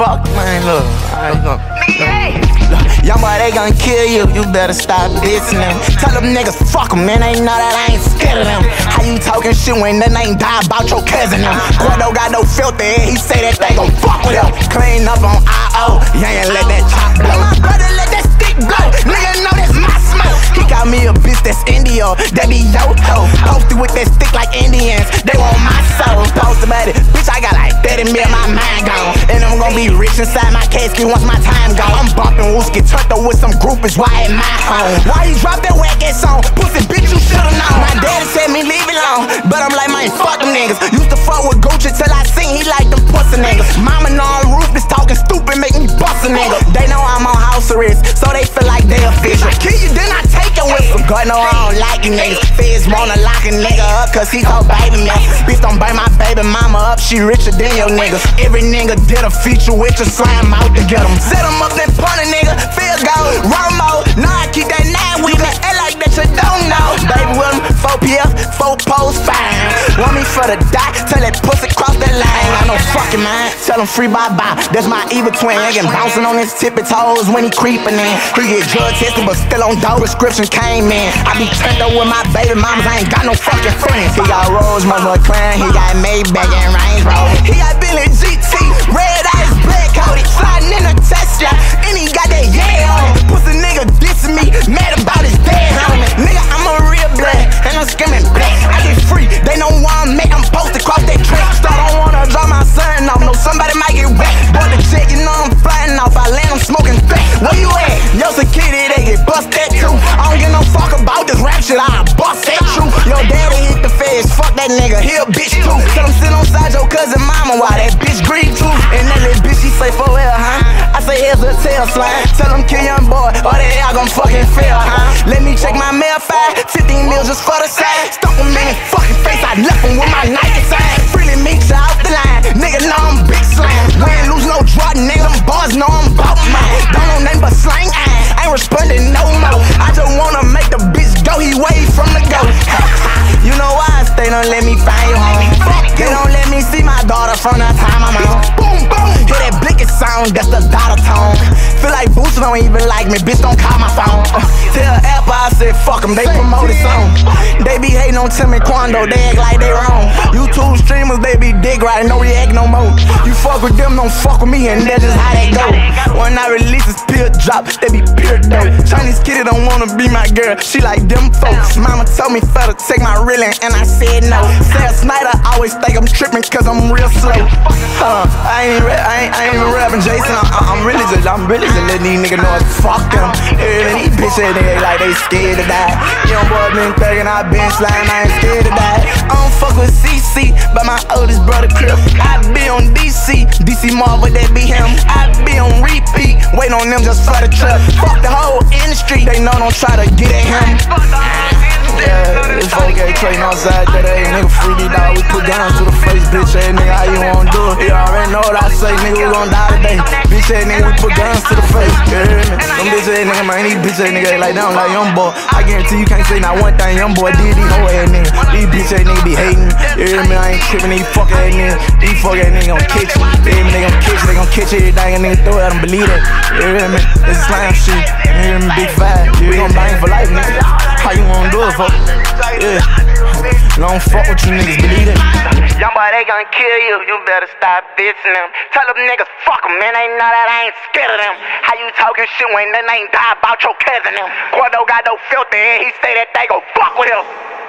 fuck, man, look. Young boy, they gon' kill you, you better stop dissing them. Tell them niggas fuck them, man, they know that I ain't scared of them. How you talking shit when that ain't die about your cousin them? Gordo got no filter, he say that they gon' fuck with him. Clean up on I.O., you ain't let that chop blow. Brother, let that stick blow, nigga know that's my smoke. He got me a bitch that's Indio, that be yo-ho. Posted with that stick like Indians, they want my soul. Post about it, bitch, I got like 30 mil, my mind gone. And I'm gon' be rich inside my casket once my time gone. I'm bumping Wooski, turned up with some groupies, why at my home? Why you drop that whack ass song? Pussy bitch, you should've known. My daddy said me leave it alone, but I'm like, man, fuck them niggas. Used to fuck with Gucci till I sing, he like them pussy niggas. Mama know I'm ruthless, talking stupid, make me bust a nigga. They know I'm on house arrest, so they feel like they official. Kill you, then I take your whistle. God know I don't like you niggas. Feds wanna lock a nigga up, cause he so baby man. Bitch don't bring my baby mama up, she richer than your niggas. Every nigga did a feature with you, slam out to get him. Set him up, then punt a nigga, feel go, Romo. Nah, I keep that 9 with me, and like that you don't know. Baby with him, 4 PF, 4 poles, fine. Want me for the dot, tell that pussy cross that line. I know fucking man, tell him free bye-bye. That's my evil twin, nigga bouncing on his tippy toes when he creeping in. He get drug tested, but still on dope. Prescription came in. I be turned up with my baby mamas, I ain't got no fucking friends. He got Rose, mother clan, he got Maybach and Range Rover. He got Billy GT, red eyes, black coated, sliding in a Tesla, and he got that yeah on. Pussy nigga dissing me, mad about his dead homie. Nigga, I'm a real blood, and I'm screaming black. I get free, they know why I'm mad, I'm posted across that track. Still don't wanna draw my son off, no somebody might get wet. Boy, the check, you know I'm flying off, I land, I'm smoking crack. Where you at? Yo, security, they get bust that too. I don't give no fuck about this rap shit, I bust that true. Yo, daddy hit the feds, fuck that nigga, he a bitch too. Tell him sit on side your cousin mama while that bitch grieve too. And that little bitch, she say for real, huh? I say here's a tail slime. Tell him kill young boy, or that y'all gon' fucking fail, huh? Let me check my mail file, 15 mil just for the side. Stomp him in his fucking face, I left him with my Nike sign. Freely meet you out the line, nigga know I'm big slam. We ain't lose no drug, nigga, them boys know I'm bout mine. Don't know nothing but slang, I ain't responding no more. I just wanna make the bitch go, he way from the go. You know why? They don't let me find you home. They don't let me see my daughter from the time I'm on. Boom, boom. Hear that blinking sound, that's the daughter tone. Feel like Booster don't even like me, bitch don't call my phone. Tell Apple I said fuck them, they promoted song. They be hating on Tim and Quando, they act like they wrong. YouTube streamers, they be dick riding, no react no more. You fuck with them, don't fuck with me, and that's just how they go. When I release this pill drop, they be pure dope. Chinese kitty don't wanna be my girl, she like them folks. Mama told me for to take my reeling, and I said no. Sam Snyder always think I'm tripping cause I'm real slow. I ain't even rapping Jason, I'm really just letting these niggas know it's fuck them. These bitches they act like they scared to die. Young boy been thuggin', I been slime, I ain't scared to die. I don't fuck with CC, but my oldest brother Crip. I be on DC Marvel, that be him. I be on repeat, wait on them just for the trip. Fuck the whole industry, they know don't try to get at him. Yeah, this folk ain't trading outside today. Nigga freaky dog, we put guns to the face, bitch ass nigga, how you wanna do it? You already know what I say, nigga, we gon' die today. Bitch ass nigga, we put guns to the face. You hear me? Them bitch ass nigga, man, these bitch ass niggas like they don't like young boy. I guarantee you can't say not one thing young boy did, these hoe ass niggas. These bitch ass niggas be hating. You hear me? I ain't tripping, these fuck ass niggas. These fuck ass niggas gon' catch you. You hear me? They gon' catch everything, and nigga throw it, I don't believe that. You hear me? This is slime shit. You hear me? Big five. We gon' bang for life, nigga. How you wanna do it, fuck? Yeah. Don't fuck with you niggas, believe it. Young boy, they gon' kill you, you better stop dissing them. Tell them niggas fuck them, man, they know that I ain't scared of them. How you talking shit when they ain't die about your cousin them? Gordo got no filter and he say that they gon' fuck with him.